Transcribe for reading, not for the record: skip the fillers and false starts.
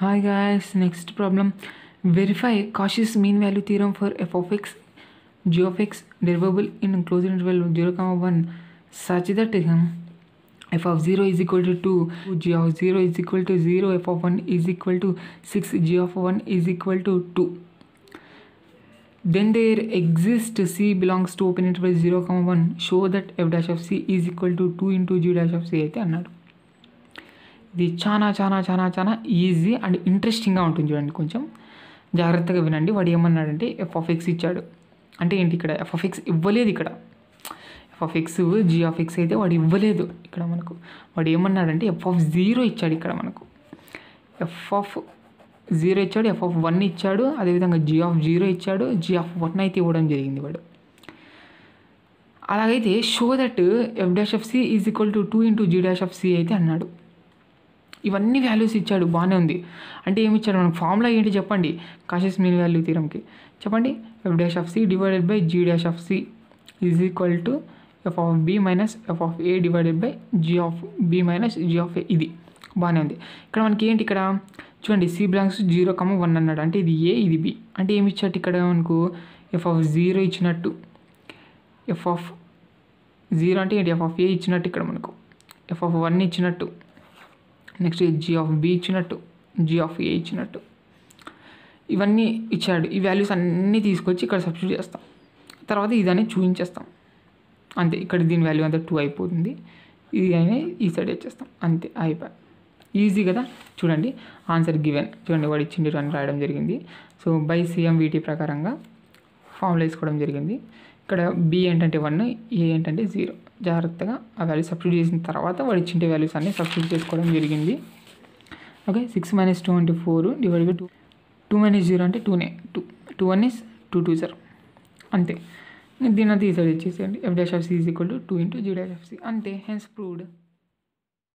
Hi guys, next problem. Verify Cauchy's mean value theorem for f of x, g of x derivable in closed interval 0, 1 such that f of 0 is equal to 2, g of 0 is equal to 0, f of 1 is equal to 6, g of 1 is equal to 2. Then there exists c belongs to open interval 0, 1. Show that f dash of c is equal to 2 into g dash of c అయితే అన్నాడు. ఇది చాలా easy and ఇంట్రెస్టింగ్గా ఉంటుంది చూడండి. కొంచెం జాగ్రత్తగా వినండి. వాడు ఏమన్నాడంటే ఎఫ్ ఆఫ్ ఎక్స్ ఇచ్చాడు. అంటే ఏంటి, ఇక్కడ ఎఫ్ ఆఫ్ ఎక్స్ ఇవ్వలేదు. ఇక్కడ f of x g of x అయితే వాడు ఇవ్వలేదు. ఇక్కడ మనకు వాడు ఏమన్నాడంటే ఎఫ్ ఆఫ్ 0 ఇచ్చాడు. ఇక్కడ మనకు ఎఫ్ ఆఫ్ 0 ఇచ్చాడు, ఎఫ్ ఆఫ్ 1 ఇచ్చాడు, అదేవిధంగా జీ ఆఫ్ 0 ఇచ్చాడు, జీ ఆఫ్ 1 అయితే ఇవ్వడం జరిగింది వాడు. అలాగైతే show that f dash of c is equal to 2 into g dash of c అయితే అన్నాడు. ఇవన్నీ వాల్యూస్ ఇచ్చాడు, బాగానే ఉంది. అంటే ఏమి ఇచ్చాడు మనకు, ఫార్ములా ఏంటి చెప్పండి కాషియస్ మీన్ వాల్యూ థీరంకి చెప్పండి. F dash of c divided by g dash of c is equal to f of b minus f of a divided by g of b minus g of a. ఇది బాగానే ఉంది. ఇక్కడ మనకి ఏంటి, ఇక్కడ చూడండి సి బిలాంగ్స్ 0, 1 అన్నాడు. అంటే ఇది ఏ, ఇది బి. అంటే ఏమి ఇచ్చాడు ఇక్కడ మనకు, ఎఫ్ ఆఫ్ 0 ఇచ్చినట్టు, ఎఫ్ ఆఫ్ 0 అంటే ఏంటి, ఎఫ్ ఆఫ్ ఏ ఇచ్చినట్టు, ఇక్కడ మనకు ఎఫ్ ఆఫ్ 1 ఇచ్చినట్టు, నెక్స్ట్ జీ ఆఫ్ బి ఇచ్చినట్టు, జీ ఆఫ్ ఏ ఇచ్చినట్టు, ఇవన్నీ ఇచ్చాడు. ఈ వాల్యూస్ అన్నీ తీసుకొచ్చి ఇక్కడ సబ్స్టిట్యూట్ చేస్తాం. తర్వాత ఇదని చూపించేస్తాం అంతే. ఇక్కడ దీని వాల్యూ అంతా 2 అయిపోతుంది. ఇది అయినా ఈ సైడ్ వచ్చేస్తాం అంతే, అయిపోయి. ఈజీ కదా. చూడండి ఆన్సర్ గివెన్. చూడండి వాడు ఇచ్చిండు అని రాయడం జరిగింది. సో బై సిఎంవిటీ ప్రకారంగా ఫార్ములా వేసుకోవడం జరిగింది. ఇక్కడ బి ఏంటంటే 1, ఏ ఏంటంటే 0. జాగ్రత్తగా ఆ వాల్యూ సబ్స్టిట్యూట్ చేసిన తర్వాత వాడు ఇచ్చింటే వాల్యూస్ అన్నీ సబ్స్టిట్యూట్ చేసుకోవడం జరిగింది. ఓకే, 6 - 2 అంటే 4 డివైడ్ బై 2. 2 - 0 అంటే 2నే. 2 1 is 2 2 0 అంతే. దీని అంతా ఈ సైడ్ ఇచ్చేసేయండి. F dash of c is equal to 2 into g dash of c అంతే. Hence proved.